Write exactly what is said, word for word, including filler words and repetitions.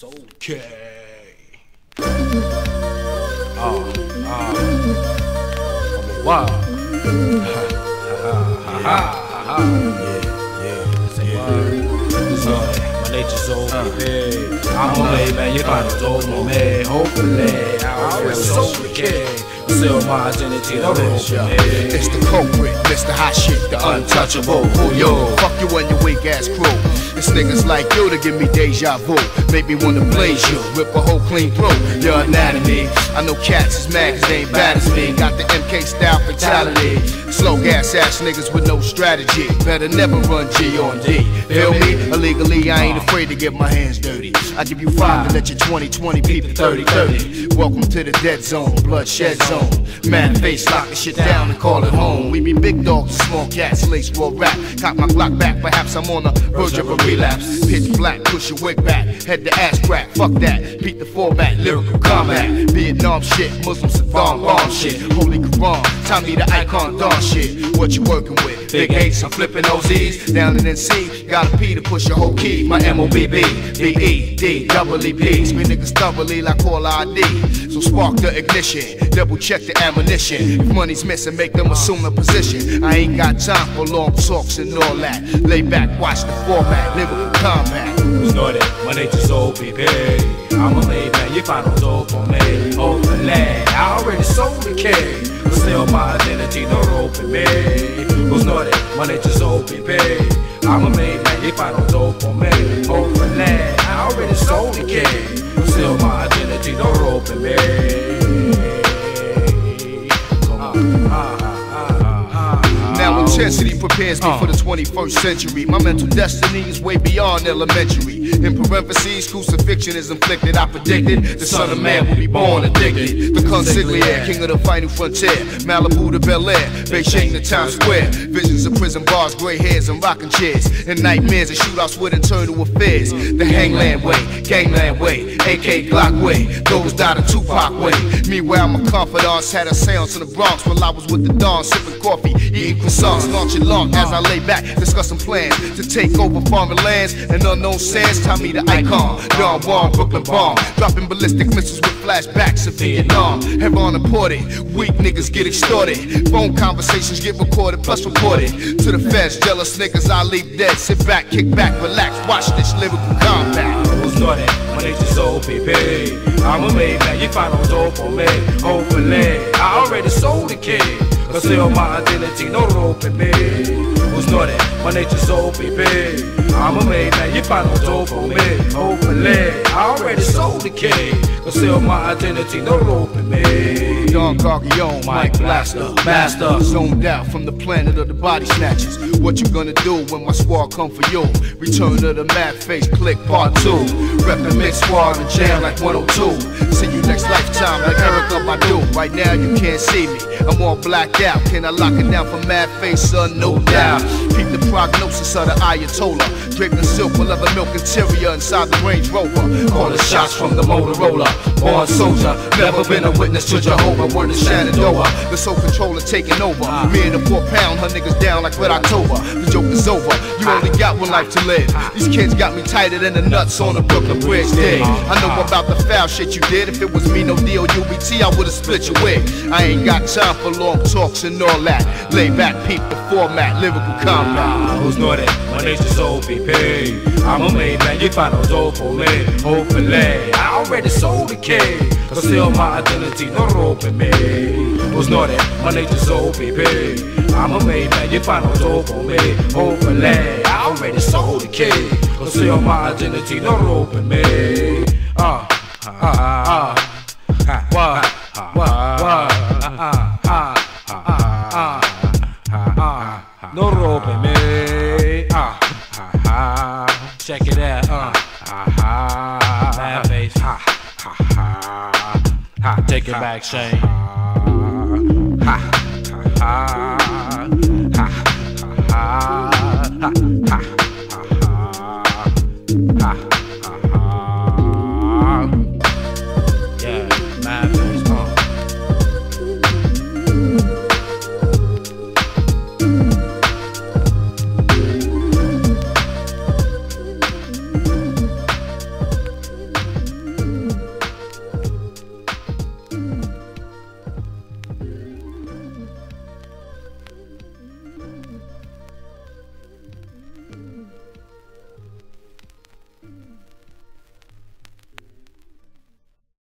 It's okay. Ah, ah. I'm a wild. Ha ha ha ha ha. Yeah, yeah. Say word. So, my nature's so baby. I'm a baby, man. You find it over me. Hopefully, I always so okay. Sell my identity, the rope. It's the culprit, it's the hot shit, the untouchable. Who yo? Fuck you and your weak ass crew. It's niggas like you to give me deja vu. Make me wanna blaze you, rip a hole clean through your anatomy. I know cats is mad cause they ain't bad as me. Got the M K style fatality. Slow gas ass niggas with no strategy. Better never run G on D. Feel me? Illegally, I ain't afraid to get my hands dirty. I give you five and let you twenty twenty beat the thirty thirty. Welcome to the dead zone, bloodshed zone. Man face, lock the shit down and call it home. We be big dogs and small cats, lace raw rap. Cock my Glock back, perhaps I'm on the verge of a relapse. Pitch black, push your wig back, head to ass crack. Fuck that, beat the format, lyrical combat. Vietnam shit, Muslim Saddam bomb shit. Holy Quran, Tommy the icon dawn shit. What you working with? Big H, I'm flipping O Z's. Down in N C, got a P to push a whole key. My M O B B, B E D, double E P. Spin niggas thoroughly like all I D. So spark the ignition, double check the ammunition. If money's missing, make them assume a position. I ain't got time for long talks and all that. Lay back, watch the format, lyrical combat. Who's know that? My nature's so baby. I'm a lay man, you find no dope for me. Hopefully, I already sold the key. But still my identity, no rope in me. Who's know that? My nature's so baby. I'm a made man, you find no dope for me. Hopefully, I already sold the key. But still my identity, no rope in me. Now intensity prepares me for the twenty-first century. My mental destiny is way beyond elementary. In parentheses, crucifixion is inflicted. I predicted the son of man will be born addicted. The consigliere, king of the final frontier. Malibu to Bel Air, Beijing to Times Square. Visions of prison bars, gray hairs and rocking chairs. And nightmares and shootouts with internal affairs. The Hangland way, Gangland way, A K Glock way. Those died a Tupac way. Meanwhile, my confidants had a seance in the Bronx while I was with the Don, sipping coffee, eating croissants, nonchalant as I lay back, discussing plans to take over foreign lands and unknown sands. Tommy the icon, Don Juan, Brooklyn bomb, dropping ballistic missiles with flashbacks of Vietnam. Heron imported, weak niggas get extorted. Phone conversations get recorded plus reported to the feds. Jealous niggas I leave dead. Sit back, kick back, relax, watch this lyrical combat. Who's know that? My nature's so baby. I'm a made man, you find no dope for me. Hopefully, I already sold the key. Conceal my identity, no rope in me. Who's know that? My nature's so baby. I'm a made man, you find no dope for me. Hopefully, I already sold the key. Conceal my identity, no rope in me. Don Gargione, Mike Blaster, master. Zoned out from the planet of the body snatchers. What you gonna do when my squad come for you? Return to the mad face, click part two. Reppin' mixed squad and jam like one oh two. See you next lifetime like Erykah Badu. Right now you can't see me, I'm all blacked out. Can I lock it down for mad face, son? No doubt. Keep the prognosis of the Ayatollah. Draped in silk with leather milk interior inside the Range Rover. Calling shots from the Motorola. Born soldier, never been a witness to Jehovah. Word to Shenandoah, the soul controller taking over. Me and the four pound, her niggas down like Red October. The joke is over, you only got one life to live. These kids got me tighter than the nuts on the Brooklyn Bridge dig. I know about the foul shit you did. If it was me, no D O U B T, I would've split your wig. I ain't got time for long talks and all that. Lay back, peep the format, lyrical combat. Who's know that? My nature's so baby. I'm a made man, you find no dope for me. Hopefully, I already sold the key. Conceal my identity, no rope in me. Who's know that? My nature's so baby. I'm a made man, you find no dope for me. Hopefully, I already sold the key. Conceal my identity, no rope in me. Ah, ah, ah, ah, wah, wah, wah, ah, ah, ah, ah, no rope in me. Ah, ah, ah, check it out. Ah, ah, ah, mad face. Ah, ah, ah, ah, take it back, Shane. Ha, ha, ha, ha, ha, ha, ha.